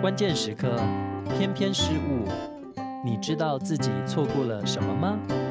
关键时刻偏偏失误，你知道自己错过了什么吗？